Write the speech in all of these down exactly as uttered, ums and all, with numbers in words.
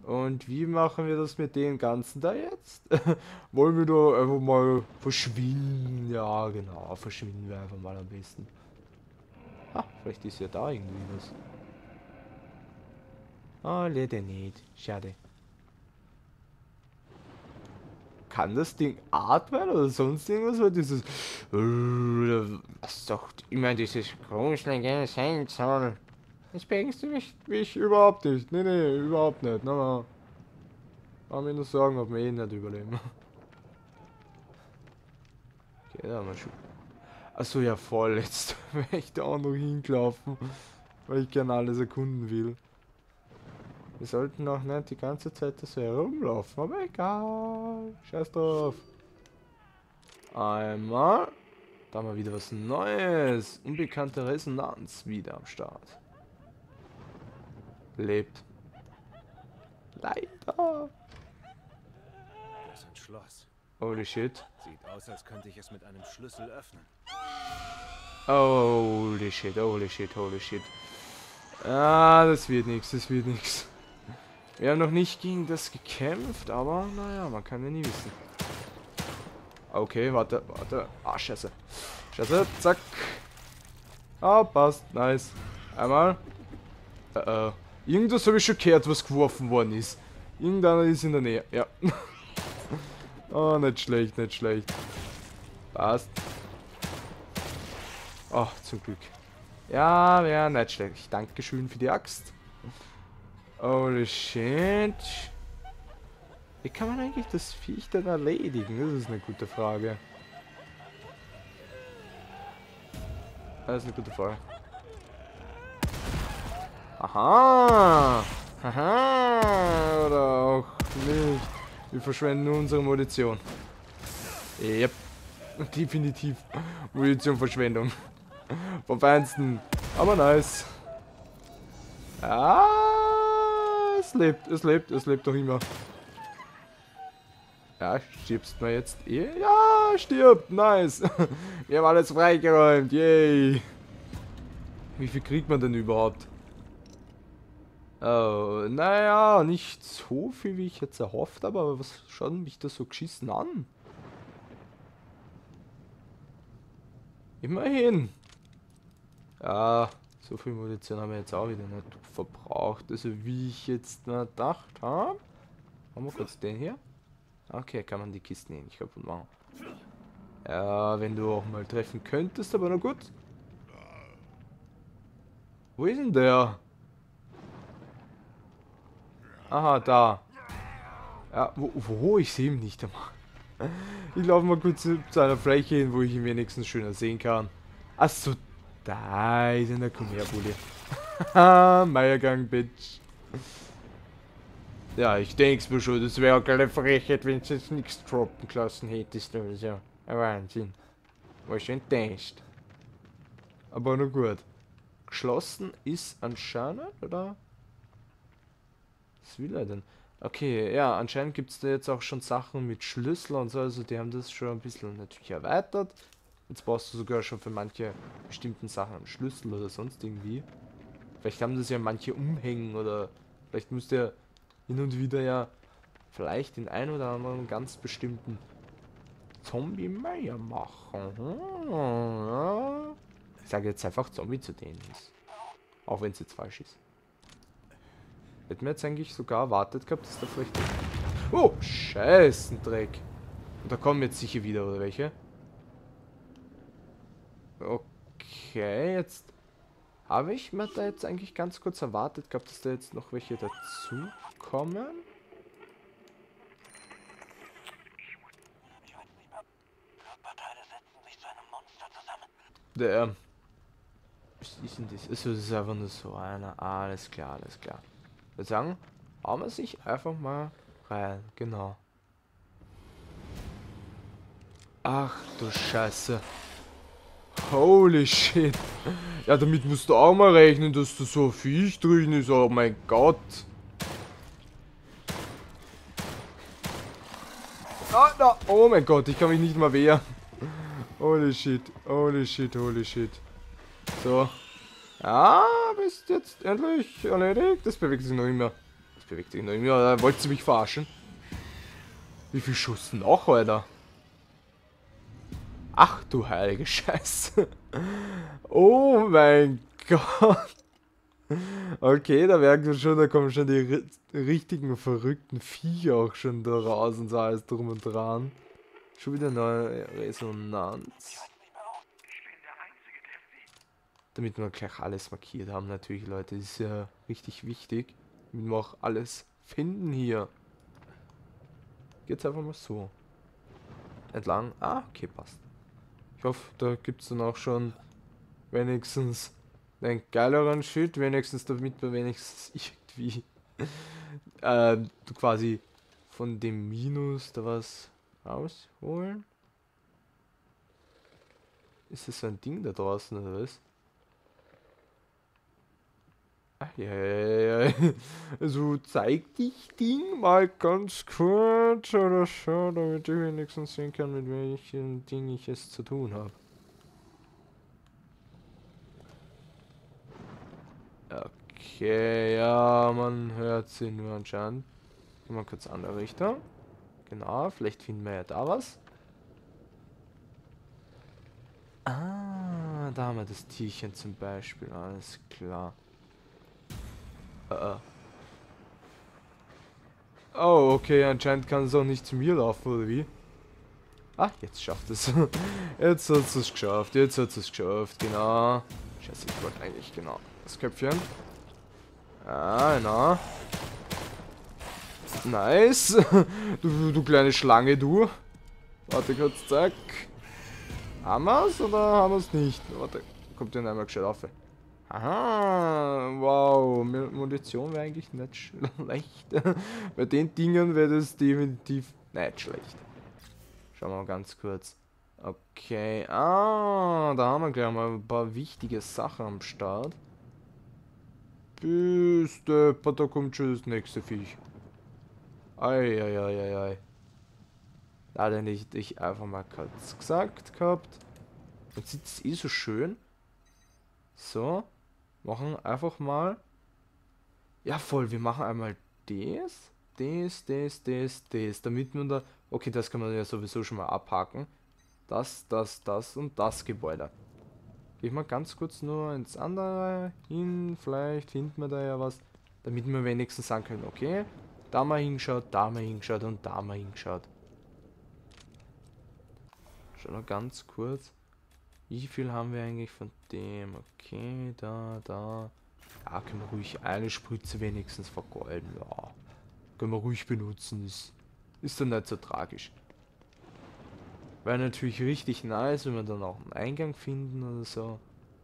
Und wie machen wir das mit dem Ganzen da jetzt? Wollen wir da einfach mal verschwinden? Ja, genau, verschwinden wir einfach mal am besten. Ah, vielleicht ist ja da irgendwie was. Ah, leider nicht. Schade. Kann das Ding atmen oder sonst irgendwas? Weil dieses... Was doch... Ich meine, dieses gruselige sein soll. Das beängst du mich, mich überhaupt nicht. Nee, nee, überhaupt nicht. Na, na. Mach mir nur Sorgen, ob wir eh nicht überleben. Okay, da haben wir schon. Achso, ja voll. Jetzt wäre ich da auch noch hingelaufen. Weil ich gerne alles erkunden will. Wir sollten auch nicht die ganze Zeit so herumlaufen, aber egal. Scheiß drauf. Einmal. Da haben wir wieder was Neues. Unbekannte Resonanz wieder am Start. Lebt. Leider. Das ist ein Schloss. Holy shit. Sieht aus, als könnte ich es mit einem Schlüssel öffnen. Holy shit, holy shit, holy shit. Ah, das wird nichts, das wird nichts. Wir haben noch nicht gegen das gekämpft, aber naja, man kann ja nie wissen. Okay, warte, warte. Ah, scheiße. Scheiße, zack. Ah, passt, nice. Einmal. Uh -oh. Irgendwas habe ich schon gehört, was geworfen worden ist. Irgendeiner ist in der Nähe, ja. Oh, nicht schlecht, nicht schlecht. Passt. Ach, zum Glück. Ja, ja, nicht schlecht. Dankeschön für die Axt. Holy shit. Wie kann man eigentlich das Viech denn erledigen? Das ist eine gute Frage. Das ist eine gute Frage. Aha. Aha. Oder auch nicht. Wir verschwenden nur unsere Munition. Yep. Definitiv. Munitionverschwendung. Vom Feinsten. Aber nice. Ah, es lebt, es lebt, es lebt doch immer. Ja, stirbst du jetzt eh? Ja, stirbt, nice. Wir haben alles freigeräumt, yay. Wie viel kriegt man denn überhaupt? Oh, naja, nicht so viel, wie ich jetzt erhofft habe, aber was schaut mich das so geschissen an? Immerhin. Ja, so viel Munition haben wir jetzt auch wieder nicht verbraucht. Also wie ich jetzt mal gedacht habe. Machen wir kurz den hier. Okay, kann man die Kisten eh nicht kaputt machen. Ja, wenn du auch mal treffen könntest, aber na gut. Wo ist denn der? Aha, da. Ja, wo, wo? Ich sehe ihn nicht einmal. Ich laufe mal kurz zu einer Fläche hin, wo ich ihn wenigstens schöner sehen kann. Achso, da ist er. Komm her, Bulli. Haha, Meiergang, Bitch. Ja, ich denk's mir schon, das wäre auch keine Frechheit, wenn du jetzt nichts droppen gelassen hättest oder so. Ein Wahnsinn. War schon enttäuscht. Aber nur gut. Geschlossen ist anscheinend, oder? Was will er denn? Okay, ja, anscheinend gibt es da jetzt auch schon Sachen mit Schlüssel und so, also die haben das schon ein bisschen natürlich erweitert. Jetzt brauchst du sogar schon für manche bestimmten Sachen einen Schlüssel oder sonst irgendwie. Vielleicht haben das ja manche umhängen oder vielleicht müsst ihr hin und wieder ja vielleicht den ein oder anderen ganz bestimmten Zombie-Meier machen. Hm, ja. Ich sage jetzt einfach Zombie zu denen. Auch wenn es jetzt falsch ist. Hätten wir jetzt eigentlich sogar erwartet gehabt, dass da vielleicht... Oh, Scheißendreck. Und da kommen jetzt sicher wieder, oder welche? Okay, jetzt habe ich mir da jetzt eigentlich ganz kurz erwartet gehabt, dass da jetzt noch welche dazu kommen. Der, was ist denn das? Also, das ist einfach nur so einer. Ah, alles klar, alles klar. Ich würde sagen, hauen wir sich einfach mal rein. Genau. Ach du Scheiße. Holy shit. Ja, damit musst du auch mal rechnen, dass da so ein Viech drin ist. Oh mein Gott. Ah, da. Oh mein Gott, ich kann mich nicht mal wehren. Holy shit, holy shit, holy shit. So. Ja, bist jetzt endlich erledigt. Das bewegt sich noch immer. Das bewegt sich noch irgendwie. Oder wollt ihr mich verarschen? Wie viel Schuss noch, Alter? Ach du heilige Scheiße. Oh mein Gott. Okay, da merkt man schon, da kommen schon die ri richtigen verrückten Viecher auch schon da raus und so alles drum und dran. Schon wieder neue Resonanz. Damit wir gleich alles markiert haben, natürlich, Leute. Das ist ja richtig wichtig. Damit wir auch alles finden hier. Geht's einfach mal so. Entlang. Ah, okay, passt. Ich hoffe, da gibt es dann auch schon wenigstens einen geileren Shit. Wenigstens, damit wir wenigstens irgendwie äh, quasi von dem Minus da was rausholen. Ist das so ein Ding da draußen oder was? Ach ja, ja, ja. Also zeig dich Ding mal ganz kurz oder so, damit ich wenigstens sehen kann, mit welchem Ding ich es zu tun habe. Okay, ja, man hört sie nur anscheinend. Gehen wir kurz andere Richtung. Genau, vielleicht finden wir ja da was. Ah, da haben wir das Tierchen zum Beispiel, alles klar. Uh -uh. Oh, okay, anscheinend kann es auch nicht zu mir laufen, oder wie? Ah, jetzt schafft es. Jetzt hat es geschafft, jetzt hat es geschafft, genau. Scheiße, ich wollte eigentlich, genau, das Köpfchen. Ah, genau. Nice. Du, du kleine Schlange, du. Warte kurz, zack. Haben wir's oder haben wir's nicht? Warte, kommt denn einmal gescheit auf. Aha, wow, Munition wäre eigentlich nicht schlecht. Bei den Dingen wäre das definitiv nicht schlecht. Schauen wir mal ganz kurz. Okay, ah, da haben wir gleich mal ein paar wichtige Sachen am Start. Bis der, da kommt schon das nächste Viech. Eieieiei. Da hat er nicht ich einfach mal kurz gesagt gehabt. Jetzt sieht es eh so schön. So. Machen einfach mal. Ja, voll. Wir machen einmal das. Das, das, das, das. Damit man da. Okay, das kann man ja sowieso schon mal abhaken. Das, das, das und das Gebäude. Gehe ich mal ganz kurz nur ins andere hin. Vielleicht finden wir da ja was. Damit wir wenigstens sagen können, okay. Da mal hingeschaut, da mal hingeschaut und da mal hingeschaut. Schau noch ganz kurz. Wie viel haben wir eigentlich von dem? Okay, da, da. Ja, können wir ruhig eine Spritze wenigstens vergolden. Ja, können wir ruhig benutzen. Ist, ist dann nicht so tragisch. Wäre natürlich richtig nice, wenn wir dann auch einen Eingang finden oder so.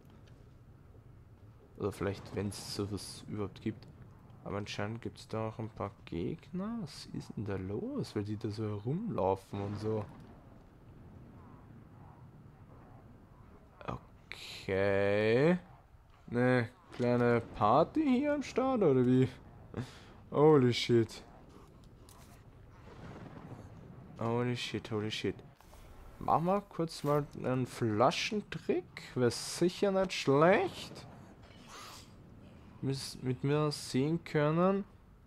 Oder vielleicht, wenn es sowas überhaupt gibt. Aber anscheinend gibt es da auch ein paar Gegner. Was ist denn da los? Weil die da so herumlaufen und so. Okay. Ne kleine Party hier am Start, oder wie? Holy shit. Holy shit, holy shit. Machen wir kurz mal einen Flaschentrick. Wäre sicher nicht schlecht. Mit mir sehen können.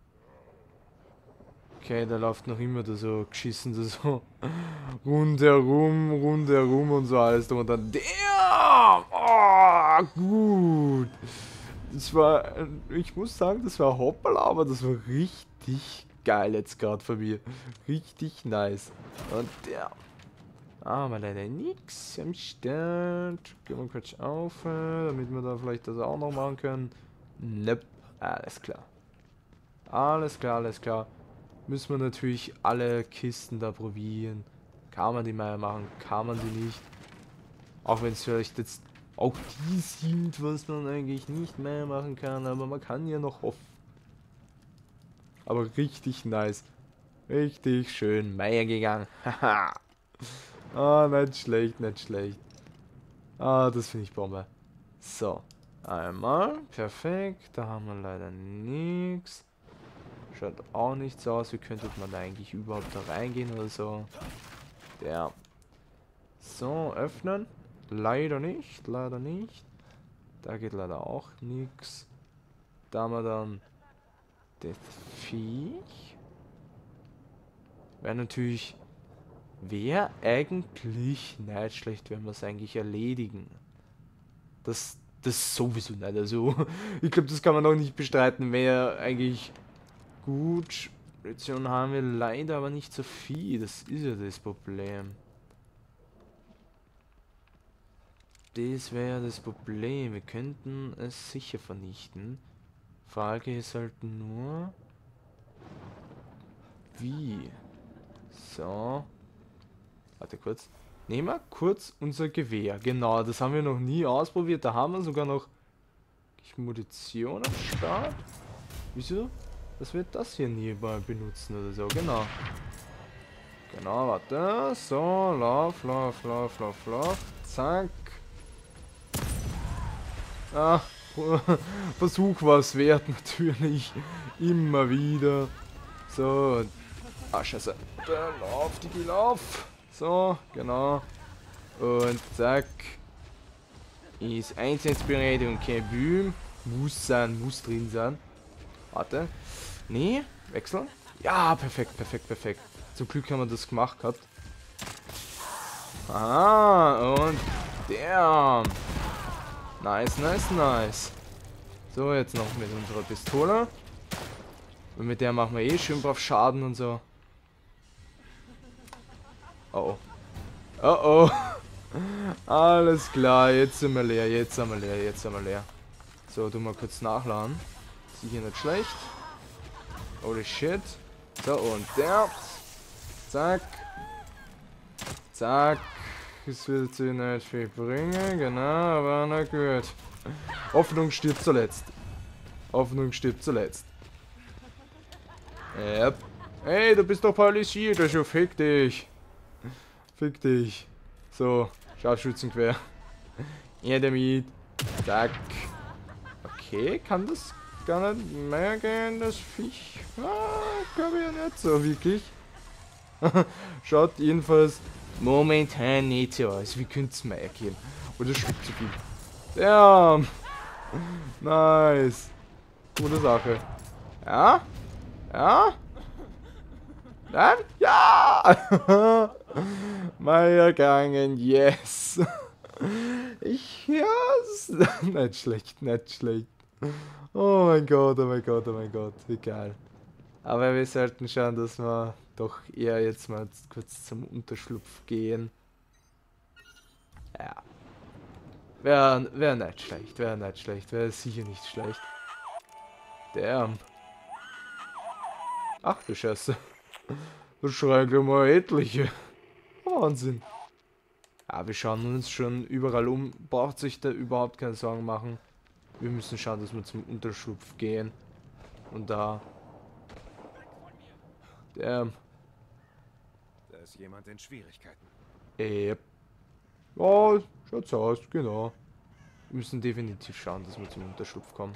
Okay, da läuft noch immer da so geschissen, da so rundherum, rundherum und so alles drum und dann. Damn! Oh, gut. Das war, ich muss sagen, das war hoppala, aber das war richtig geil jetzt gerade von mir. Richtig nice. Und der. Ah, mal leider nix am Start. Gehen wir kurz auf, damit wir da vielleicht das auch noch machen können. Nope. Alles klar. Alles klar, alles klar. Müssen wir natürlich alle Kisten da probieren. Kann man die mal machen, kann man die nicht. Auch wenn es vielleicht jetzt auch die sind, was man eigentlich nicht mehr machen kann, aber man kann ja noch hoffen. Aber richtig nice. Richtig schön Meier gegangen. Haha. Ah, nicht schlecht, nicht schlecht. Ah, das finde ich Bombe. So. Einmal. Perfekt. Da haben wir leider nichts. Schaut auch nicht so aus, wie könnte man da eigentlich überhaupt da reingehen oder so. Der. So, öffnen. Leider nicht, leider nicht. Da geht leider auch nichts. Da haben wir dann Das Viech wäre natürlich, wäre eigentlich nicht schlecht, wenn wir es eigentlich erledigen. Das, das sowieso nicht. Also, ich glaube, das kann man auch nicht bestreiten. Wäre eigentlich gut. Munition haben wir leider aber nicht so viel. Das ist ja das Problem. Das wäre das Problem. Wir könnten es sicher vernichten. Frage ist halt nur, wie? So. Warte kurz. Nehmen wir kurz unser Gewehr. Genau, das haben wir noch nie ausprobiert. Da haben wir sogar noch Munition am Start. Wieso? Das wird das hier nie mal benutzen oder so. Genau. Genau, warte. So, lauf, lauf, lauf, lauf, lauf. Zack. Ah, Versuch war es wert, natürlich. Immer wieder. So. Ah, scheiße. Da, lauf, Digi, lauf. So, genau. Und zack. Ist einsatzbereit und kein Bühm. Muss sein, muss drin sein. Warte. Nee, wechseln. Ja, perfekt, perfekt, perfekt. Zum Glück haben wir das gemacht gehabt. Ah, und der. Nice, nice, nice. So, jetzt noch mit unserer Pistole. Und mit der machen wir eh schön brav Schaden und so. Oh oh. Oh oh. Alles klar, jetzt sind wir leer, jetzt sind wir leer, jetzt sind wir leer. So, du mal kurz nachladen. Sicher nicht schlecht. Holy shit. So, und der. Zack. Zack. Das wird sie nicht viel bringen, genau, aber na gut. Hoffnung stirbt zuletzt. Hoffnung stirbt zuletzt. Yep. Hey, du bist doch paralysiert, also fick dich. Fick dich. So, Scharfschützengewehr. Ja, damit. Zack. Okay, kann das gar nicht mehr gehen, das Viech? Ah, glaube ich ja nicht so wirklich. Schaut jedenfalls momentan nicht so aus. Wie könnte es mehr gehen? Oder schluckt zu viel. Damn. Nice. Gute Sache. Ja? Ja? Nein? Ja! Meier gegangen, yes! Ich hör's! Nicht schlecht, nicht schlecht. Oh mein Gott, oh mein Gott, oh mein Gott, egal. Aber wir sollten schauen, dass wir doch eher jetzt mal kurz zum Unterschlupf gehen. Ja. Wäre wär nicht schlecht, wäre nicht schlecht, wäre sicher nicht schlecht. Damn. Ach du Scheiße. Da schreien gleich mal etliche. Wahnsinn. Ja, wir schauen uns schon überall um. Braucht sich da überhaupt keine Sorgen machen. Wir müssen schauen, dass wir zum Unterschlupf gehen. Und da... Damn. Da ist jemand in Schwierigkeiten. Yep. Ja, schaut's aus, genau. Wir müssen definitiv schauen, dass wir zum Unterschlupf kommen.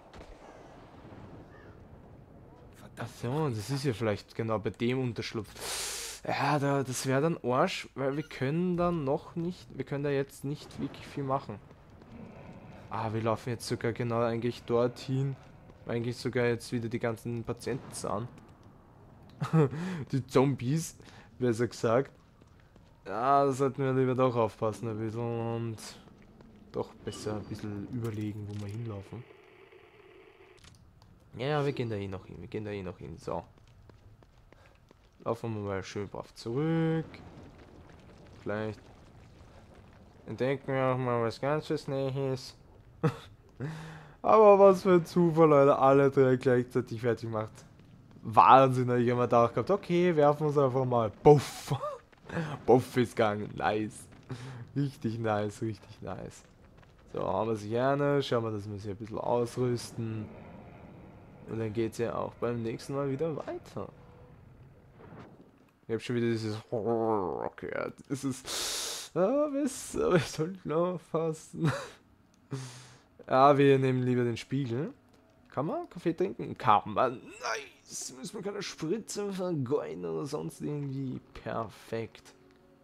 Achso, das ist ja vielleicht genau bei dem Unterschlupf. Ja, da, das wäre dann Arsch, weil wir können dann noch nicht, wir können da jetzt nicht wirklich viel machen. Ah, wir laufen jetzt sogar genau eigentlich dorthin, eigentlich sogar jetzt wieder die ganzen Patienten sind. Die Zombies, besser gesagt. Ja, da sollten wir lieber doch aufpassen ein bisschen und doch besser ein bisschen überlegen, wo wir hinlaufen. Ja, wir gehen da eh noch hin, wir gehen da eh noch hin, so. Laufen wir mal schön brav zurück. Vielleicht entdecken wir auch mal was ganz was Nähes. Aber was für ein Zufall, Leute, alle drei gleichzeitig fertig macht. Wahnsinn, ich habe mir gedacht gehabt, okay, werfen wir uns einfach mal. Puff. Puff ist gegangen, nice. Richtig nice, richtig nice. So, haben wir sie gerne, schauen wir, dass wir sie ein bisschen ausrüsten. Und dann geht es ja auch beim nächsten Mal wieder weiter. Ich habe schon wieder dieses Horror gehört. Es ist... Ah, was? Aber ich sollte aufpassen. Ja, wir nehmen lieber den Spiegel. Kann man Kaffee trinken? Kann man. Nice! Müssen wir keine Spritze vergeuden oder sonst irgendwie. Perfekt.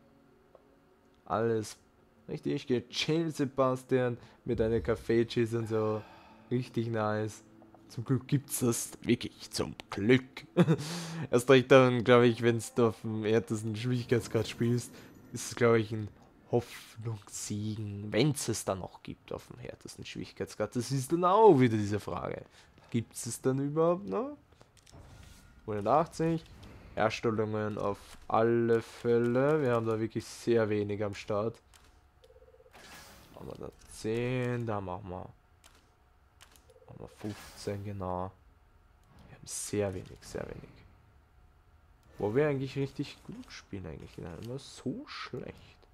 Alles richtig gechillt, Sebastian. Mit einer Kaffee-Cheese und so. Richtig nice. Zum Glück gibt's das wirklich zum Glück. Erst recht dann, glaube ich, wenn du auf dem härtesten Schwierigkeitsgrad spielst, ist es, glaube ich, ein Hoffnungssiegen, wenn es es dann noch gibt auf dem härtesten Schwierigkeitsgrad. Das ist dann auch wieder diese Frage. Gibt es es dann überhaupt noch? hundertachtzig. Herstellungen auf alle Fälle. Wir haben da wirklich sehr wenig am Start. Machen wir da zehn, da machen wir, machen wir fünfzehn, genau. Wir haben sehr wenig, sehr wenig. Wo wir eigentlich richtig gut spielen, eigentlich immer so schlecht.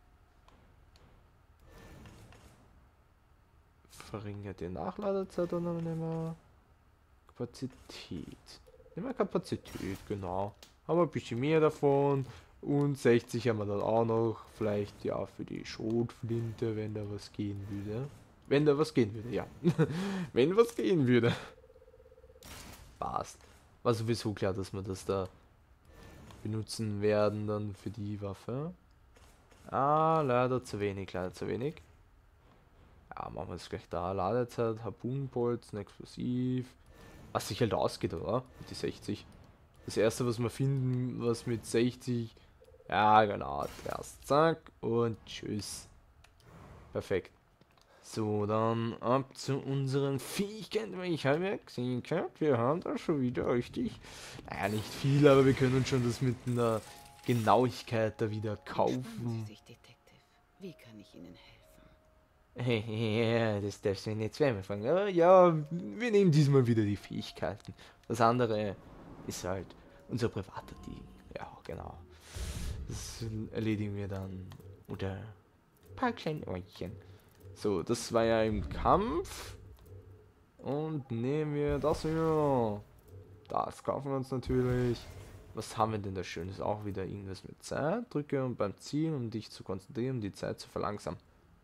Verringert die Nachladezeit und dann nehmen wir Kapazität. Nehmen wir Kapazität, genau. Haben wir ein bisschen mehr davon. Und sechzig haben wir dann auch noch. Vielleicht ja für die Schrotflinte, wenn da was gehen würde. Wenn da was gehen würde, ja. Wenn was gehen würde. Passt. War sowieso klar, dass wir das da benutzen werden dann für die Waffe. Ah, leider zu wenig, leider zu wenig. Ja, machen wir es gleich da. Ladezeit, Harpunenbolzen, Explosiv. Was sich halt ausgeht, oder? Mit die sechzig. Das erste, was wir finden, was mit sechzig. Ja, genau. Erst zack und tschüss. Perfekt. So, dann ab zu unseren Fähigkeiten, weil ich habe ja gesehen gehabt, wir haben da schon wieder richtig. Naja, nicht viel, aber wir können uns schon das mit einer Genauigkeit da wieder kaufen. Entspannen Sie sich, Detective. Wie kann ich Ihnen helfen? Ja, das darfst du nicht zweimal fragen. Aber ja, wir nehmen diesmal wieder die Fähigkeiten. Das andere ist halt unser privater Ding. Ja, genau. Das erledigen wir dann unter paar kleinen Ohrchen. So, das war ja im Kampf. Und nehmen wir das hier. Das kaufen wir uns natürlich. Was haben wir denn da Schönes? Auch wieder irgendwas mit Zeit. Drücke und beim Zielen, um dich zu konzentrieren, um die Zeit zu verlangsamen.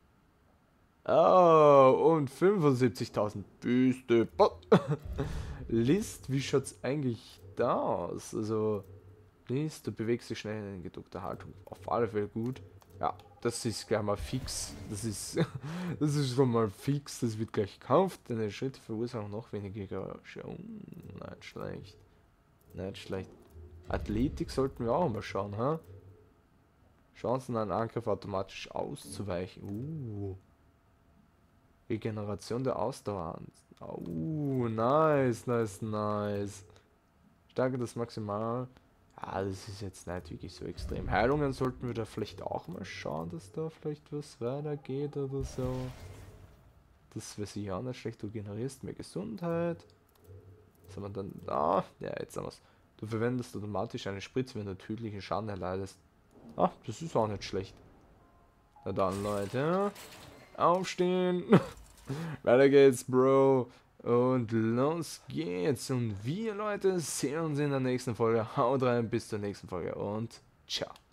Oh, und fünfundsiebzigtausend Büste. List, wie schaut's eigentlich da aus? Also, List, du bewegst dich schnell in gedruckter Haltung. Auf alle Fälle gut. Ja, das ist gleich mal fix. Das ist, das ist schon mal fix. Das wird gleich gekauft. Deine Schritte verursachen noch weniger Geräusche. Oh, nicht schlecht. Nicht schlecht. Athletik sollten wir auch mal schauen, ha? Chancen, einen Angriff automatisch auszuweichen. Uh. Regeneration der Ausdauer. Oh, nice, nice, nice. Stärke das Maximal. Ah, das ist jetzt nicht wirklich so extrem. Heilungen sollten wir da vielleicht auch mal schauen, dass da vielleicht was weitergeht oder so. Das wäre sicher auch nicht schlecht. Du generierst mehr Gesundheit. Was haben wir dann da? Ja, jetzt haben wir es. Du verwendest automatisch eine Spritze, wenn du tödlichen Schaden erleidest. Ah, das ist auch nicht schlecht. Na dann, Leute. Aufstehen. Weiter geht's, Bro. Und los geht's. Und wir, Leute, sehen uns in der nächsten Folge. Haut rein, bis zur nächsten Folge und ciao.